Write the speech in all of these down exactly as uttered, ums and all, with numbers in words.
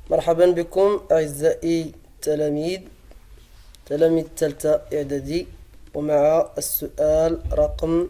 مرحبا بكم أعزائي التلاميذ تلاميذ الثالثة إعدادي، ومع السؤال رقم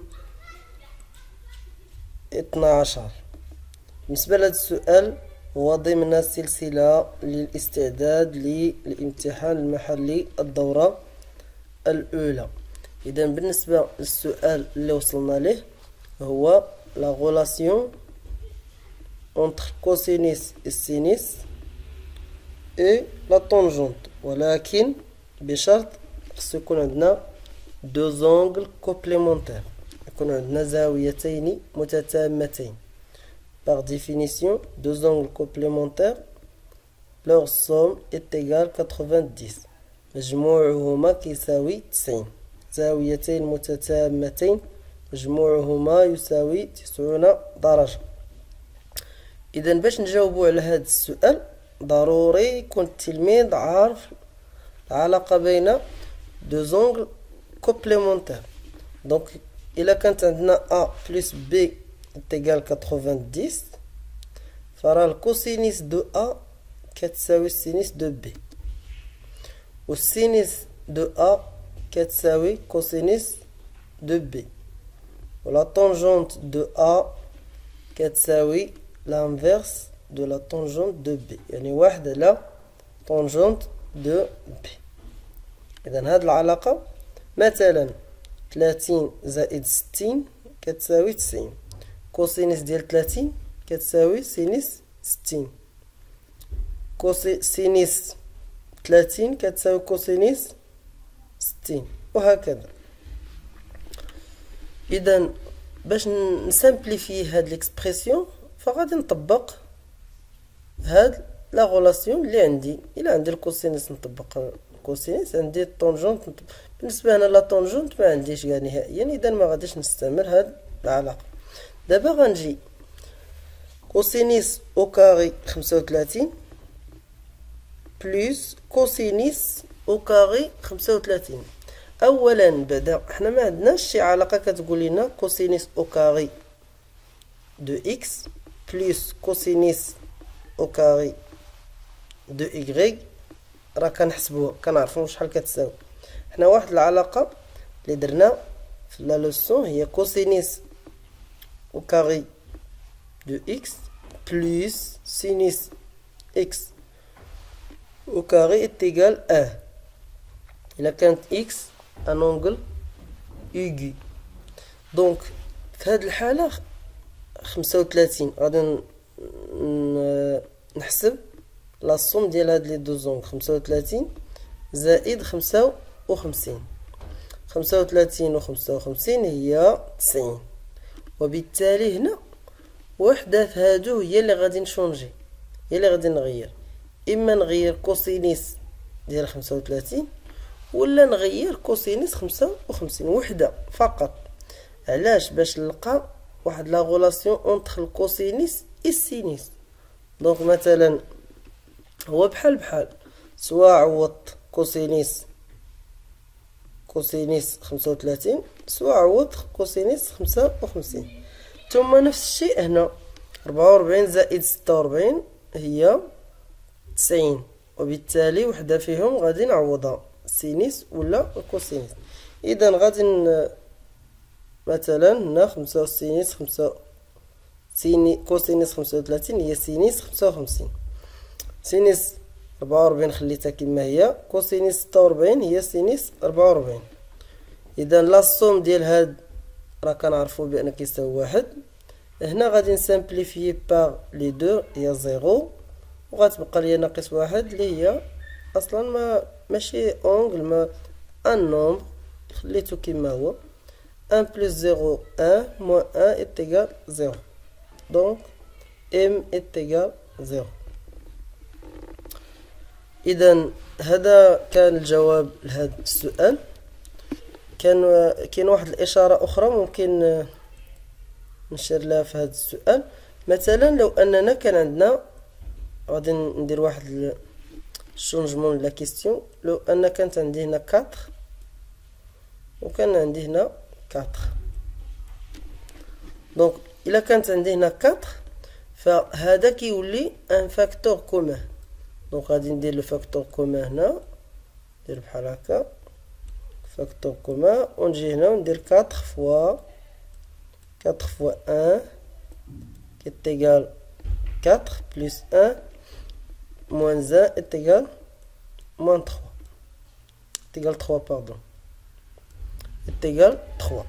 اثنا عشر. بالنسبة لهذا السؤال هو ضمن سلسلة للاستعداد للامتحان المحلي الدورة الأولى. إذا بالنسبة للسؤال اللي وصلنا له هو la relation entre cosinus et sinus et la tangente، ولكن بشرط خصو يكون عندنا دو زونغل كومبليمونتير، يكون عندنا زاويتين متتامتين. par définition deux angles complémentaires leur somme est égale quatre-vingt-dix، مجموعهما كيساوي تسعين. زاويتين متتامتين مجموعهما يساوي تسعون درجة. إذا باش نجاوبو على هذا السؤال ضروري يكون التلميذ عارف العلاقة بين دو زونغل كومبليمونتير. دونك إلا كانت عندنا A plus B est égal quatre-vingt-dix، فراه الكوسينيس دو A كتساوي السينيس دو B، والسينيس دو A كتساوي كوسينيس دو B، ولا طونجونت دو A كتساوي l'inverse de la tangente de B، يعني واحد على طونجونت دو B. إذا هاد العلاقة مثلا ثلاثين زائد ستين كتساوي تسعين، كوسينيس ديال ثلاثين كتساوي سينيس ستين، كوسي سينيس ثلاثين كتساوي كوسينيس ستين، وهكذا. إذا باش نسامبليفي هاد ليكسبرسيون فغادي نطبق هاد لا غولاسيون اللي عندي. الا عندي الكوسينيس نطبق الكوسينيس، عندي الطونجونت نطبق. بالنسبه هنا لا طونجونت ما عنديش كاع نهائيا، اذا ما غاديش نستعمل هاد العلاقه. دابا غنجي كوسينيس او كاري خمسة وثلاثين بلس كوسينيس او كاري خمسة وثلاثين. اولا بعدا حنا ما عندناش شي علاقه كتقول لنا كوسينيس او كاري دو اكس بلس كوسينيس او كاري دو إيكغيك، راه كنحسبوها كنعرفو شحال كتساوي. حنا واحد العلاقة اللي درنا في لا لوسون هي كوسينيس او كاري دو إكس بلس سينيس إكس او كاري إتيغال أن. إلا كانت إكس أن أونغل إيغي، دونك في هاد الحالة خمسة وثلاثين غادي نحسب لا صوم ديال هاد لي دو زونغ، خمسة وثلاثين زائد خمسة وخمسين. خمسة وثلاثين و خمسة وخمسين هي تسعين، وبالتالي هنا وحدة في هادو هي اللي غادي نشونجي، هي اللي غادي نغير. إما نغير كوسينيس ديال خمسة وثلاثين ولا نغير كوسينيس خمسة وخمسين، وحدة فقط. علاش؟ باش نلقى واحد لا غولاسيون اونتر الكوسينيس اي السينيس. دونك مثلا هو بحال بحال، سواء عوضت كوسينيس كوسينيس خمسة وثلاثين سواء عوضت كوسينيس خمسة وخمسين. ثم نفس الشيء هنا ربعة وربعين زائد ستة وربعين هي تسعين، وبالتالي وحدة فيهم غادي نعوضها سينيس ولا كوسينيس. اذا غادي مثلا هنا خمسة وسينيس خمسة سيني كوسينيس خمسة وثلاثين هي سينيس خمسة وخمسين، سينيس ربعة وربعين خليتها كما هي، كوسينيس ستة وربعين هي سينيس ربعة وربعين. إذا لا صوم ديال هاد راه كنعرفو بأن كيساوي واحد. هنا غادي نسامبليفيي باغ لي دو هي زيرو، وغتبقى ليا ناقص واحد اللي هي أصلا ما ماشي أونغل، ما أن نومبر خليتو كما هو. un plus zéro, un, moins un est égal zéro. Donc, M est égal zéro. إذا هذا كان الجواب لهذا السؤال. كان كاين واحد الإشارة أخرى ممكن نشير لها في هذا السؤال. مثلا لو أننا كان عندنا، غادي ندير واحد الشونجمون لا كيستيون. لو أن كانت عندي هنا أربعة وكان عندي هنا أربعة، دونك إلا كانت عندي هنا أربعة فهذا كيولي ان فاكتور كومون. دونك غادي ندير لو فاكتور كومان هنا، ندير بحال هكا فاكتور كومان، ونجي هنا وندير كاطخ فوا كاطخ فوا ان qui est égal quatre plus un moins un est égal moins trois est égal trois pardon est égal trois.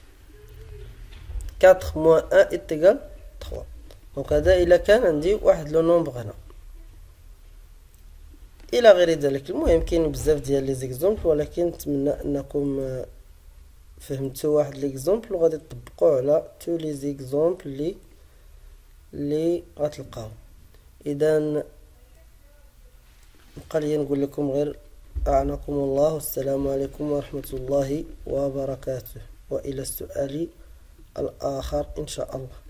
quatre moins un est égal trois. دونك هذا إلا كان عندي واحد لو نومبر هنا. الى غير ذلك المهم كاين بزاف ديال لي زيكزامبل، ولكن نتمنى انكم فهمتوا واحد ليكزامبل وغادي تطبقوه على تو لي زيكزامبل لي لي غتلقاو. اذا بقى لي نقول لكم غير اعناكم الله، والسلام عليكم ورحمة الله وبركاته، والى السؤال الاخر ان شاء الله.